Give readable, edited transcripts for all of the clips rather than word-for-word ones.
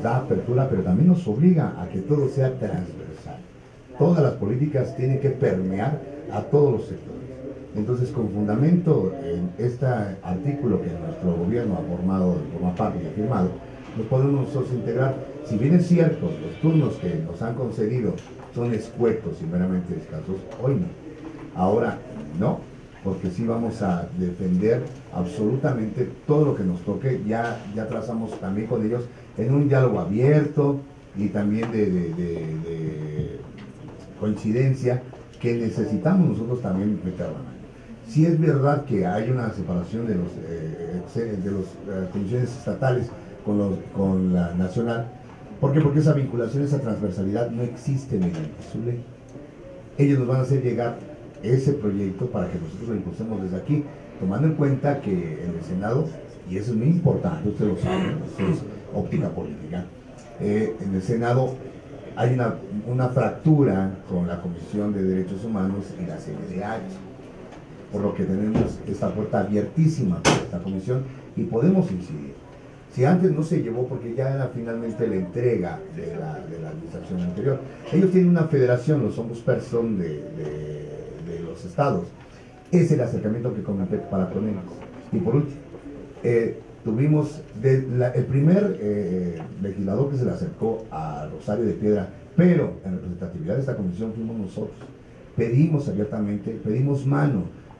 da apertura, pero también nos obliga a que todo sea transversal. Todas las políticas tienen que permear a todos los sectores. Entonces, con fundamento en este artículo que nuestro gobierno ha formado, forma parte y ha firmado, nos podemos nosotros integrar. Si bien es cierto, los turnos que nos han concedido son escuetos y meramente escasos, hoy no. Ahora no, porque sí vamos a defender absolutamente todo lo que nos toque. Ya trazamos también con ellos en un diálogo abierto y también de coincidencia que necesitamos nosotros también meter la mano. Sí es verdad que hay una separación de las comisiones estatales con la nacional. ¿Por qué? Porque esa vinculación, esa transversalidad no existe mediante su ley. Ellos nos van a hacer llegar ese proyecto para que nosotros lo impulsemos desde aquí, tomando en cuenta que en el Senado, y eso es muy importante, ustedes lo saben, eso es óptica política, en el Senado hay una fractura con la Comisión de Derechos Humanos y la CNDH, por lo que tenemos esta puerta abiertísima para esta comisión y podemos incidir. Si antes no se llevó porque ya era finalmente la entrega de la administración anterior. Ellos tienen una federación, los ombudsperson de los estados. Es el acercamiento que comenté para con ellos. Y por último, tuvimos el primer legislador que se le acercó a Rosario de Piedra, pero en representatividad de esta comisión fuimos nosotros. Pedimos abiertamente, pedimos mano.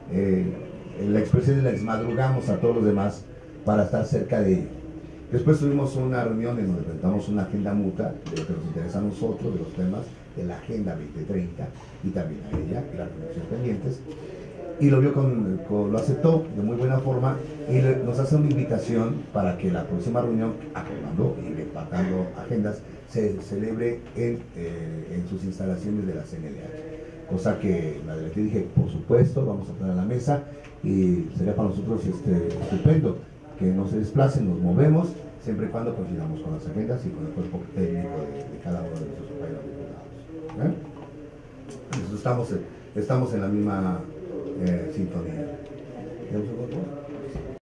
La expresión la desmadrugamos a todos los demás para estar cerca de ellos. Después tuvimos una reunión en donde presentamos una agenda mutua de lo que nos interesa a nosotros, de los temas de la Agenda 2030 y también a ella, y las reuniones pendientes. Y lo vio lo aceptó de muy buena forma y nos hace una invitación para que la próxima reunión, acordando y empatando agendas, se celebre en sus instalaciones de la CNDH. Cosa que la directora dije, por supuesto, vamos a poner a la mesa y sería para nosotros estupendo que no se desplacen, nos movemos, siempre y cuando coincidamos con las agendas y con el cuerpo técnico de cada uno de nuestros compañeros diputados. Entonces estamos en la misma sintonía.